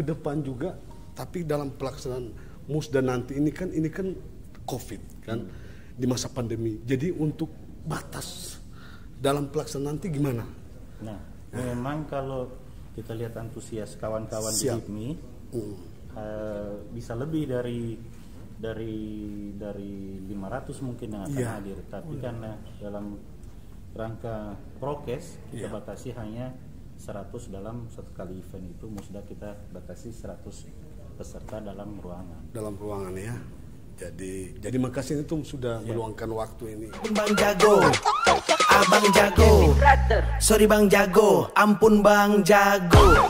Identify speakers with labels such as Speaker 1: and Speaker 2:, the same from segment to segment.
Speaker 1: ke depan juga, tapi dalam pelaksanaan musda nanti ini kan COVID kan, di masa pandemi. Jadi untuk batas dalam pelaksanaan nanti gimana?
Speaker 2: Nah, memang kalau kita lihat antusias kawan-kawan di HIPMI, bisa lebih dari 500 mungkin yang akan hadir. Tapi karena dalam rangka prokes kita batasi hanya 100 dalam satu kali event itu. Musda kita batasi 100 peserta dalam ruangan.
Speaker 1: Dalam ruangan ya. Jadi makasih itu sudah meluangkan waktu ini.
Speaker 3: Bang Jago, Abang Jago, sorry Bang Jago, ampun Bang Jago.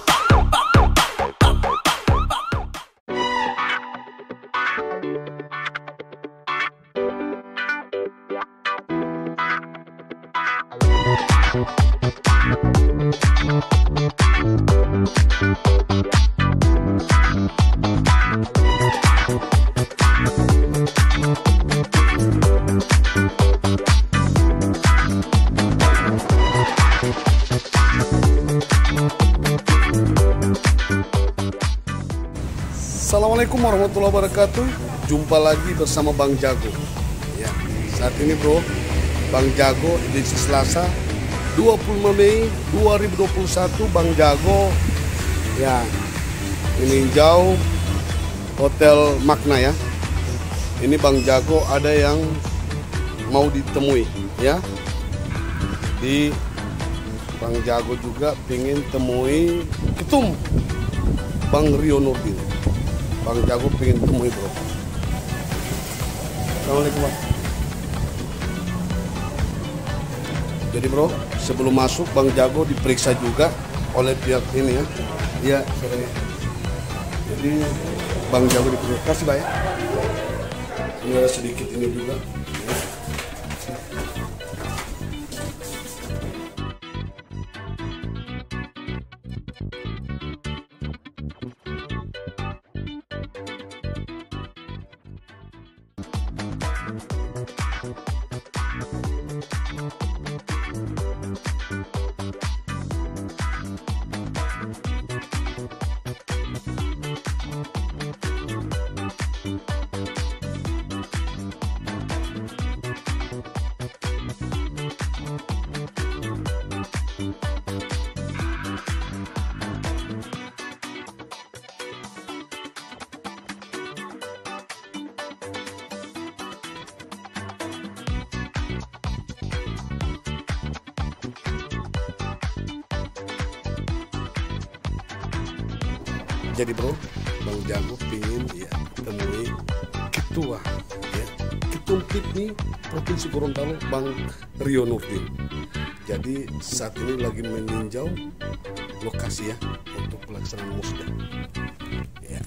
Speaker 1: Assalamualaikum warahmatullahi wabarakatuh. Jumpa lagi bersama Bang Jago. Ya, saat ini bro, Bang Jago edisi Selasa 25 Mei 2021. Bang Jago ya meninjau Hotel Makna ya. Ini Bang Jago ada yang mau ditemui ya. Di Bang Jago juga pingin temui ketum Bang Rio Nurdin. Bang Jago pengen temui bro. Assalamualaikum Bang. Jadi bro, sebelum masuk Bang Jago diperiksa juga oleh pihak ini ya. Iya, sorry. Jadi Bang Jago diperiksa. Kasih Pak ya. Ini ada sedikit ini juga. Ya. Jadi bro, Bang Jago pingin ya temui ketua ya, ketum HIPMI Provinsi Gorontalo Bang Rio Nurdin. Jadi saat ini lagi meninjau lokasi ya untuk pelaksanaan musda. Ya.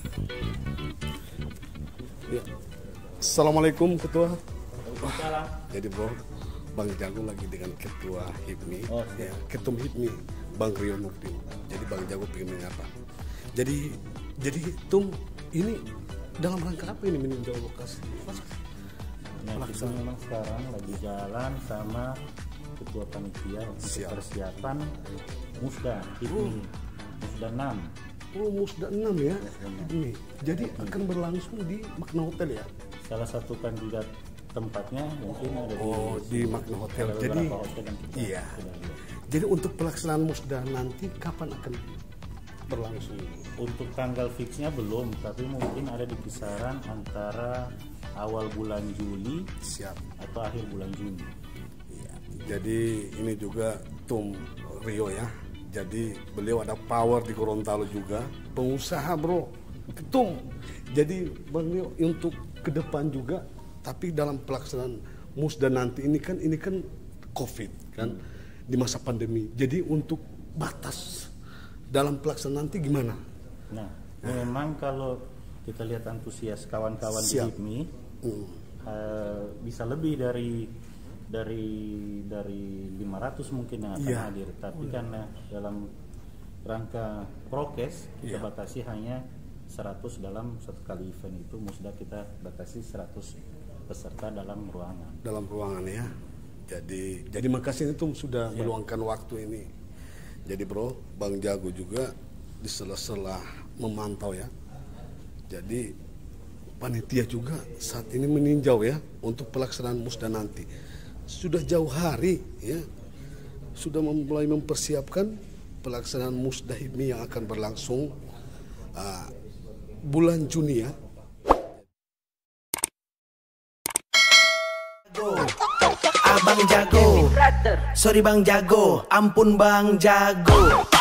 Speaker 1: Ya. Assalamualaikum ketua. Jadi bro, Bang Jago lagi dengan ketua HIPMI, ya, ketum HIPMI Bang Rio Nurdin. Jadi Bang Jago pengen mengapa? Jadi Tum ini dalam rangka apa ini meninjau lokasi?
Speaker 2: Nah, kita memang sekarang lagi jalan sama ketua panitia untuk persiapan musda HIPMI, musda 6.
Speaker 1: Oh, musda 6 ya. Ini. Jadi akan berlangsung di Makna Hotel ya.
Speaker 2: Salah satu kandidat tempatnya mungkin ada
Speaker 1: di Makna Hotel. Jadi iya. Jadi untuk pelaksanaan musda nanti kapan akan berlangsung?
Speaker 2: Untuk tanggal fixnya belum, tapi mungkin ada di kisaran antara awal bulan Juli atau akhir bulan Juni.
Speaker 1: Ya, jadi ini juga Tum Rio ya. Jadi beliau ada power di Gorontalo juga, pengusaha bro, ketum. Jadi Bang Rio untuk ke depan juga, tapi dalam pelaksanaan musda nanti ini kan COVID kan, di masa pandemi. Jadi untuk batas dalam pelaksanaan nanti gimana?
Speaker 2: Nah, memang kalau kita lihat antusias kawan-kawan di HIPMI, bisa lebih dari 500 mungkin yang akan hadir. Tapi karena dalam rangka prokes kita batasi hanya 100 dalam satu kali event itu. Musda kita batasi 100 peserta dalam ruangan.
Speaker 1: Dalam ruangan ya. Jadi makasih itu sudah meluangkan waktu ini. Jadi bro, Bang Jago juga di sela-sela memantau ya. Jadi panitia juga saat ini meninjau ya untuk pelaksanaan musda nanti. Sudah jauh hari ya, sudah mulai mempersiapkan pelaksanaan musda ini yang akan berlangsung bulan Juni ya.
Speaker 3: Abang jago, sorry Bang Jago, ampun Bang Jago.